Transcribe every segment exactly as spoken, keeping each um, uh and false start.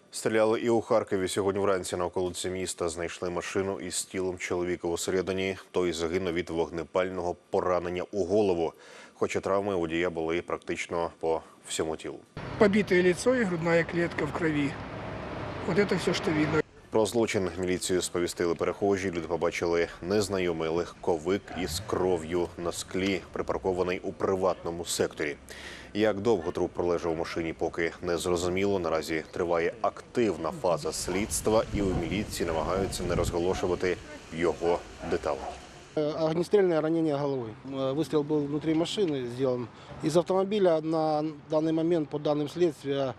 Стріляли і у Харкові. Сьогодні вранці на околиці міста знайшли машину із тілом чоловіка усередині. Той загинув від вогнепального поранення у голову. Хоча травми у водія були практично по всьому тілу. Побитое лицо и грудная клетка в крови. Вот это все, что видно. Про злочин міліцію сповістили перехожі. Люди побачили незнайомий легковик із кров'ю на склі, припаркований у приватному секторі. Як довго труп пролежав у машині, поки не зрозуміло. Наразі триває активна фаза слідства, і у міліції намагаються не розголошувати його деталі. Огнестрельное ранение головой. Выстрел был внутри машины сделан. Из автомобиля на данный момент, по данным следствия,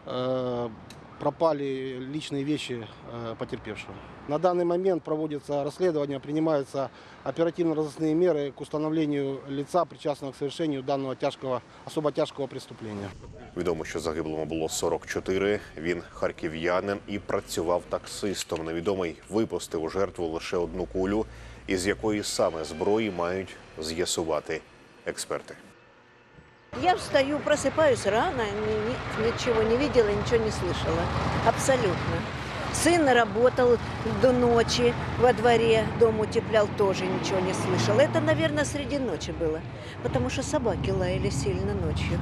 пропали личные вещи потерпевшего. На данный момент проводится расследование, принимаются оперативно-розыскные меры к установлению лица, причастного к совершению данного тяжкого, особо тяжкого преступления. Відомо, що загиблому було сорок чотири. Він харків'янин і працював таксистом. Невідомий випустив у жертву лише одну кулю, із якої саме зброї мають з'ясувати експерти. Я встаю, просыпаюсь рано, ни, ничего не видела, ничего не слышала. Абсолютно. Сын работал до ночи во дворе, дом утеплял, тоже ничего не слышала. Это, наверное, среди ночи было, потому что собаки лаяли сильно ночью.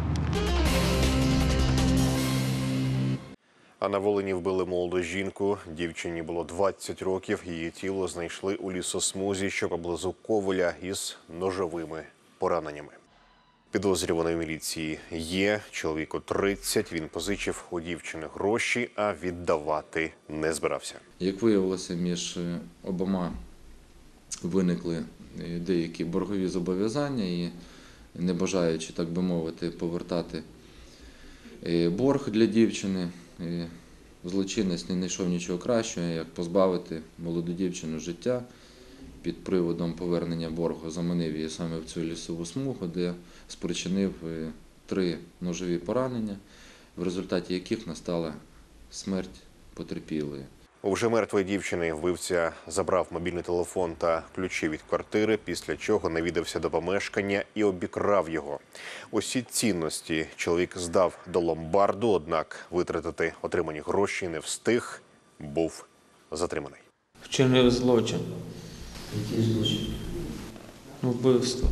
А на Волині вбили молоду жінку. Дівчині було двадцять років. Її тіло знайшли у лісосмузі, що поблизу Ковеля, із ножовими пораненнями. Підозрюваний в міліції є. Чоловіку тридцять. Він позичив у дівчини гроші, а віддавати не збирався. Як виявилося, між обома виникли деякі боргові зобов'язання і, не бажаючи, так би мовити, повертати борг для дівчини, злочинець не знайшов нічого кращого, як позбавити молоду дівчину життя. Під приводом повернення боргу заманив її саме в цю лісову смугу, де спричинив три ножові поранення, в результаті яких настала смерть потерпілої. У вже мертвої дівчини вбивця забрав мобільний телефон та ключі від квартири, після чого навідався до помешкання і обікрав його. Усі цінності чоловік здав до ломбарду, однак витратити отримані гроші не встиг, був затриманий. Вчинив злочин. Який злочин? Вбивство.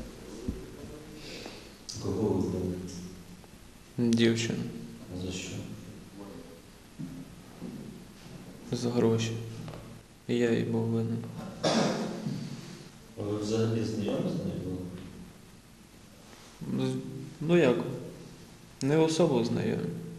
Кого вбили? Дівчину. За що? За гроші. І я їй був винен. А ви взагалі знайомі з нею були? Ну як? Не особо знайомі.